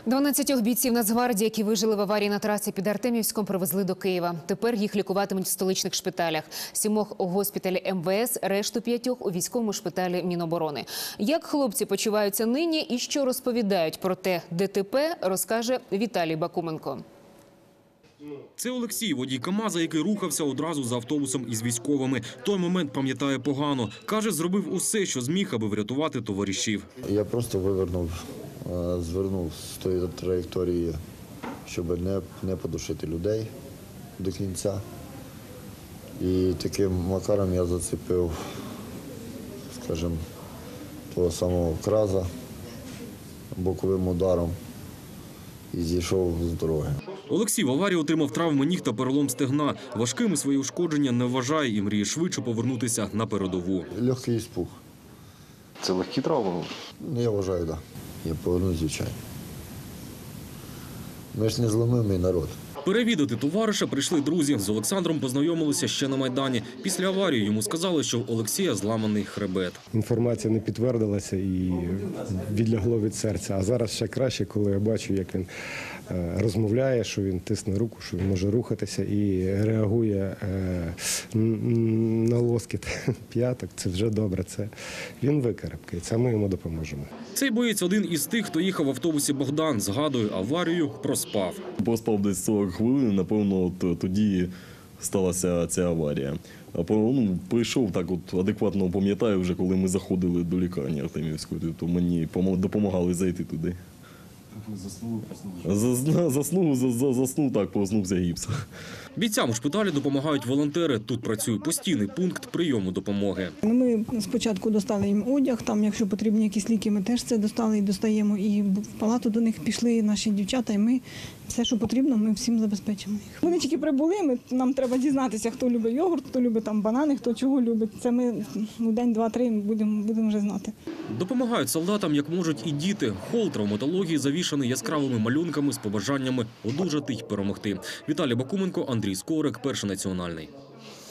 12 бійців Нацгвардії, які вижили в аварії на трасі під Артемівськом, привезли до Києва. Тепер їх лікуватимуть в столичних шпиталях. 7 у госпіталі МВС, решту 5 у військовому шпиталі Міноборони. Як хлопці почуваються нині і що розповідають про те ДТП, розкаже Віталій Бакуменко. Це Олексій, водій КамАЗа, який рухався одразу за автобусом із військовими. Той момент пам'ятає погано. Каже, зробив усе, що зміг, аби врятувати товаришів. Я просто звернув з тої траєкторії, щоб не подушити людей до кінця. І таким макаром я зацепив, скажімо, того самого краза боковим ударом і зійшов з дороги. Олексій в аварії отримав травми ніг та перелом стегна. Важкими свої ушкодження не вважає і мріє швидше повернутися на передову. Легкий іспух. Це легкі травми? Я вважаю, так. Я повернусь, звичайно. Ми ж не зломимий народ. Перевідати товариша прийшли друзі. З Олександром познайомилися ще на Майдані. Після аварії йому сказали, що у Олексія зламаний хребет. Інформація не підтвердилася і відлягло від серця. А зараз ще краще, коли я бачу, як він розмовляє, що він тисне руку, що він може рухатися і реагує на лоскіт п'яток. Це вже добре. Це він викарабкається, а ми йому допоможемо. Цей боєць один із тих, хто їхав в автобусі Богдан. Згадує, аварію проспав. Поспав десь 40 хвилин, напевно, тоді сталася ця аварія. Прийшов так адекватно, пам'ятаю, вже коли ми заходили до лікарні Артемівської, то мені допомагали зайти туди. Заснув, так, проснувся гіпс. Бійцям у шпиталі допомагають волонтери. Тут працює постійний пункт прийому допомоги. Ми спочатку достали їм одяг, там, якщо потрібні якісь ліки, ми теж це достали і достаємо. І в палату до них пішли наші дівчата, і ми все, що потрібно, ми всім забезпечимо їх. Вони тільки прибули, нам треба дізнатися, хто любить йогурт, хто любить там банани, хто чого любить. Це ми день, два, три будемо вже знати. Допомагають солдатам, як можуть, і діти. Хол травматології завішаний яскравими малюнками з побажаннями одужати й перемогти. Віталій Бакуменко, Андрій Скорик, Перший національний.